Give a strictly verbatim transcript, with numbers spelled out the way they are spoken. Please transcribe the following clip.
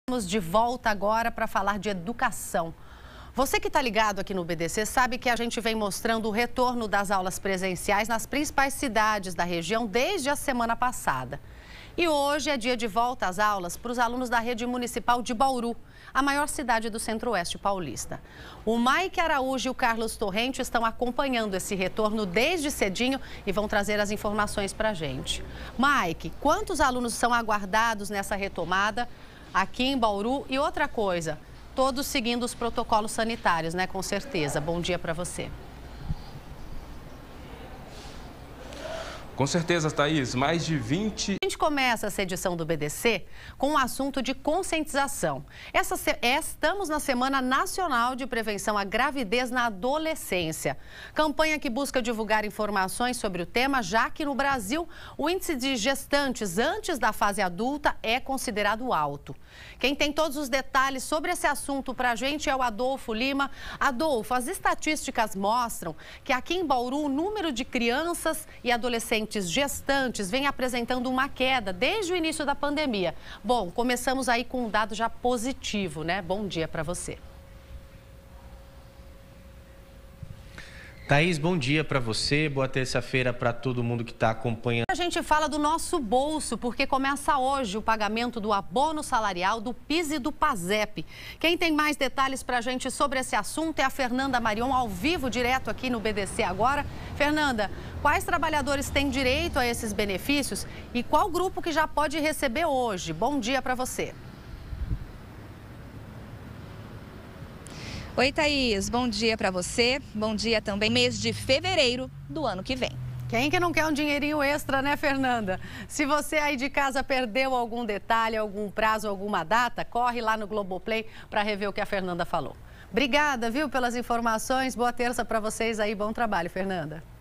Estamos de volta agora para falar de educação. Você que está ligado aqui no B D C sabe que a gente vem mostrando o retorno das aulas presenciais nas principais cidades da região desde a semana passada. E hoje é dia de volta às aulas para os alunos da rede municipal de Bauru, a maior cidade do centro-oeste paulista. O Mike Araújo e o Carlos Torrente estão acompanhando esse retorno desde cedinho e vão trazer as informações para a gente. Mike, quantos alunos são aguardados nessa retomada aqui em Bauru? E outra coisa, todos seguindo os protocolos sanitários, né? Com certeza. Bom dia para você. Com certeza, Thaís, mais de vinte... A gente começa essa edição do B D C com um assunto de conscientização. Essa, estamos na Semana Nacional de Prevenção à Gravidez na Adolescência. Campanha que busca divulgar informações sobre o tema, já que no Brasil o índice de gestantes antes da fase adulta é considerado alto. Quem tem todos os detalhes sobre esse assunto para a gente é o Adolfo Lima. Adolfo, as estatísticas mostram que aqui em Bauru o número de crianças e adolescentes gestantes vem apresentando uma queda desde o início da pandemia. Bom, começamos aí com um dado já positivo, né? Bom dia para você. Thaís, bom dia para você, boa terça-feira para todo mundo que está acompanhando. A gente fala do nosso bolso, porque começa hoje o pagamento do abono salarial do PIS e do PASEP. Quem tem mais detalhes para a gente sobre esse assunto é a Fernanda Marion, ao vivo, direto aqui no B D C agora. Fernanda, quais trabalhadores têm direito a esses benefícios e qual grupo que já pode receber hoje? Bom dia para você. Oi, Thaís. Bom dia para você. Bom dia também, mês de fevereiro do ano que vem. Quem que não quer um dinheirinho extra, né, Fernanda? Se você aí de casa perdeu algum detalhe, algum prazo, alguma data, corre lá no Globoplay para rever o que a Fernanda falou. Obrigada, viu, pelas informações. Boa terça para vocês aí. Bom trabalho, Fernanda.